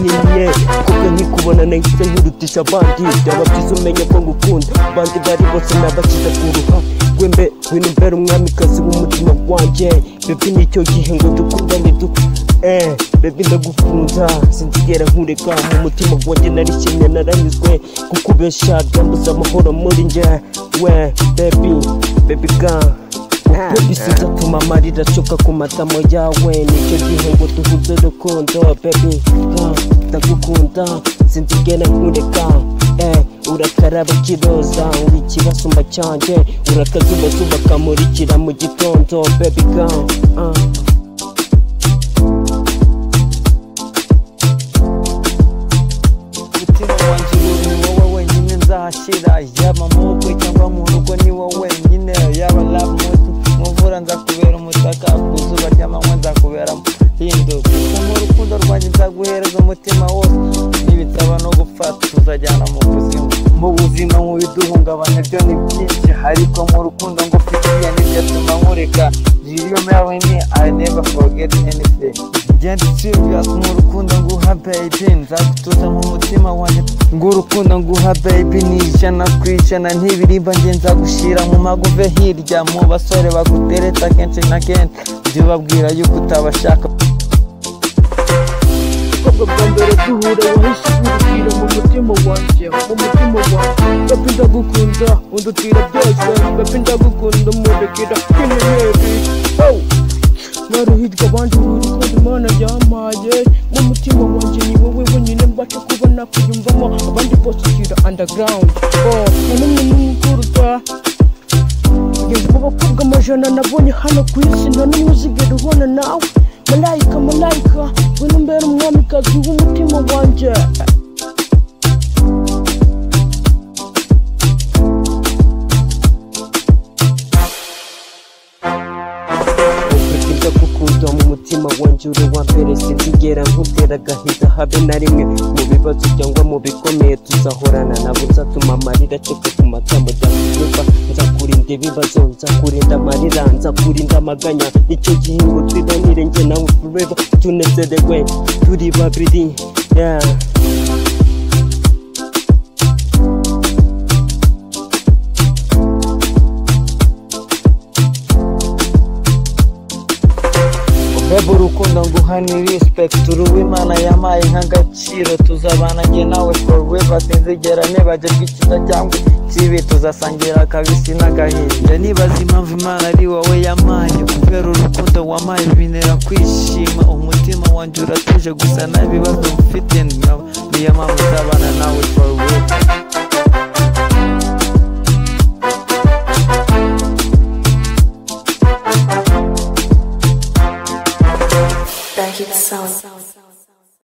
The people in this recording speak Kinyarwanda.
nkingiye kuko nkikubona nahise nkurutisha abandi byaba byiza umenye ko ngukunda abandi bari bose nabakiza ku ruhande wembe wino mbere umwamikazi w'umutima wanjye baby nicyo gihe ngo dukundane baby ndagukunda sinzigera nkureka mu mutima wanjye narishimye naranyuzwe kukubesha byambuza amahoro muri njye we baby girl baby sinzatuma amarira acoka ku matamo yawe nicyo gihe ngo duhuze urukundo baby ndagukunda sinzigera nkureka urakaraba kiroza uri ikibasumba cyanjye urakazuba kamurikira mu gitondo baby girl umutima wanjye uri wowe wenyine nzahashyira yaba mu bukwe cyangwa mu rugo ni wowe wenyine yaba love muvura nzakubera umutaka ku zuba ry'amanywa nzakubera hindu gusa mu rukundo rwanjye nzaguhereza umutima wose nibitaba no gupfa tuzajyana mu buzima mu biduhungabanya byo ni byinshi ariko mu rukundo ngufitiye nibyo tuma nkureka you marry me I never forget anything genda serious mu rukundo nguha baby nzagutuza mu mutima wanjye ngo urukundo nguha baby ni ijana ku ijana ntibirimba njye nzagushira mu maguve hirya mu basore bagutereta kenshi na kenshi ibyo babwira yuko utabashaka bwa mbere duhura wahise ubwira mu mutima wanjye baby ndagukunda undutira byose baby ndagukunda murekera kinyenyeri naruhirwa abandi urukundo Imana yampaye mu mutima wanjye ni wowe wenyine mbasha kubona kuyumvamo abandi bose shyira underground nanumwe n'umukuruta kugeza mu bakobwa amajana nabonye hano ku isi nta n'umwe uzigera ubona nawe malayika wino mbere umwamikazi w'umutima wanjye ndagukunda mu mutima wanjye uri wa mbere sinzigera nkutera agahinda habe na rimwe mu bibazo cyangwa mu bikomeye tuzahorana nabo nzatuma amarira aceka ku matamo byanyumva nzakurinda ibibazo nzakurinda amarira nzakurinda amaganya nicyo gihe ngo twibanire njye nawe forever tunezerewe turi babiri Bebe urukundo nguha ni respect uruwe Imana yampaye nk'agaciro tuzabana njye nawe forever sinzigera nibagirwa icyiza cyangwa ikibi tuzasangira akabisi n'agahinda nibaza impamvu Imana ari wowe yampaye kubera urukundo wampaye bintera kwishima umutima wanjye uratuje gusa n'ibibazo mfite niyo mpamvu nzabana nawe forever